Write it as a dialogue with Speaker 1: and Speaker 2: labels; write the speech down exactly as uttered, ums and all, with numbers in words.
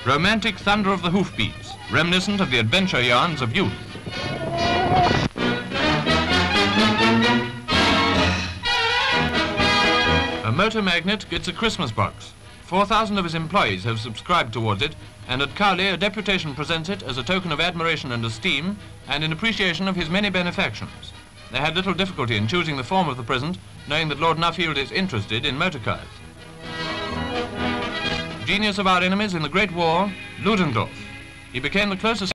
Speaker 1: romantic thunder of the hoofbeats, reminiscent of the adventure yarns of youth. A motor magnate gets a Christmas box. four thousand of his employees have subscribed towards it, and at Cowley a deputation presents it as a token of admiration and esteem and in appreciation of his many benefactions. They had little difficulty in choosing the form of the present, knowing that Lord Nuffield is interested in motor cars. Genius of our enemies in the Great War, Ludendorff. He became the closest